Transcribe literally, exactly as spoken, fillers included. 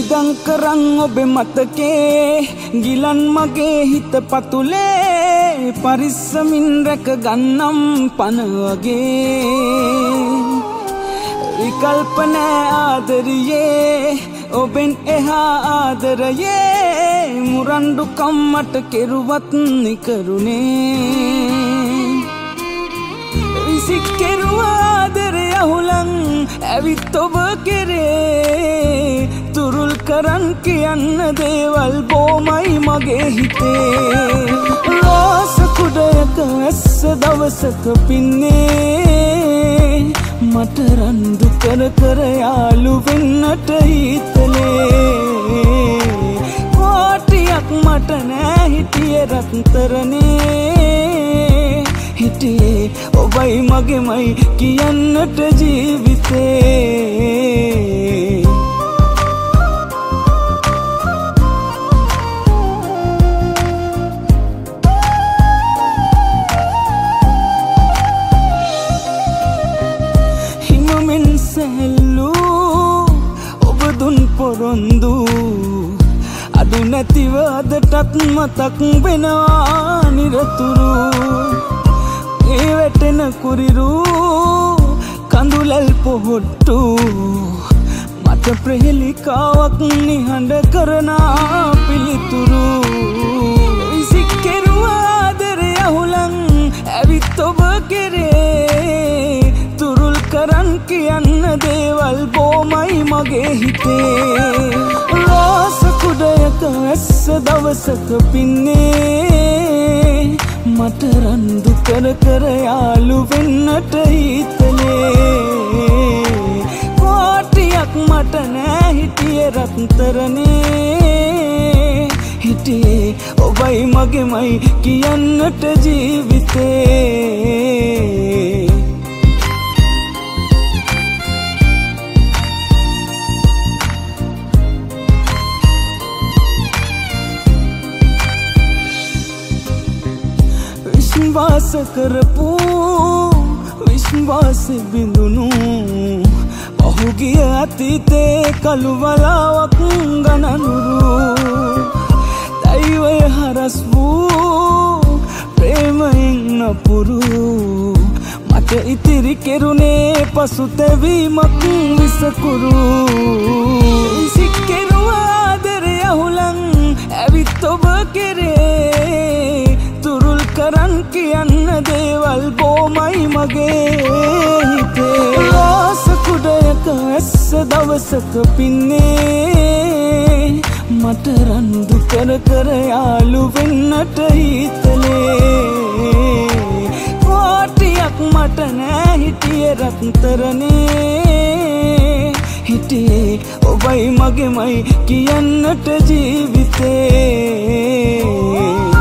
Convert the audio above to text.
විදං කරන් ඔබේ මතකේ ගිලන් මගේ හිත පතුලේ පරිස්සමින් රැක ගන්නම් පන වගේ විකල්ප නෑ ආදරියේ ඔබෙන් එහා ආදරයේ මුරණ්ඩු කම්මට කෙරුවත් නිකරුණේ විසික් කෙරුවා ආදරය අහුලන් ඇවිත් ඔබ කෙරේ තුරුල් කරන් කියන්න දේවල් බොමයි මගේ හිතේ රෝස කුඩයක ඇස්ස දවසක පින්නේ මට රණ්ඩු කර කර යාළු වෙන්නට හිතලේ කෝටියක් මට නෑ හිටියේ රත්තරනේ හිටියේ ඔබයි මගේමයි කියන්නට ජීවිතේ හිමමින් සැල්ලු ඔබ දුන් පොරොන්දු අඩු නැතිව අදටත් මතක් වෙනවා නිරතුරු ඒ වැටෙන කුරිරු කඳුලල් පොහොට්ටු මට ප්‍රහෙලිකාවක් නිහඬ කරන පිළිතුරු විසික් කෙරුවා ආදරය අහුලන් ඇවිත් ඔබ කෙරේ තුරුල් කරන් කියන්න දේවල් බොමයි මගේ හිතේ රෝස කුඩයක ඇස්ස දවසක පින්නේ මට රණ්ඩු කර කර යාළු වෙන්නට හිතලේ කෝටියක් මට නෑ හිටියේ රත්තරනේ හිටියේ ඔබයි මගේමයි කියන්නට ජීවිතේ විශ්වාස කරපු විශ්වාස බිඳුනු පහුගිය අතීතේ කළුවලාවක් ගණනුරු දෛවය හරස් වූ ප්‍රේමයෙන් නපුරු මට ඉතිරි කෙරුණේ පසුතැවීමක් විසකුරු විසික් කෙරුවා ආදරය අහුලන් ඇවිත් ඔබ කෙරේ තුරුල් කරන් කියන්න දේවල් බොමයි මගේ හිතේ රෝස කුඩයක ඇස්ස දවසක පින්නේ මට රණ්ඩු කර කර යාළු වෙන්නට හිතලේ කෝටියක් මට නෑ හිටියේ රත්තරනේ හිටියේ ඔබයි මගේමයි කියන්නට ජීවිතේ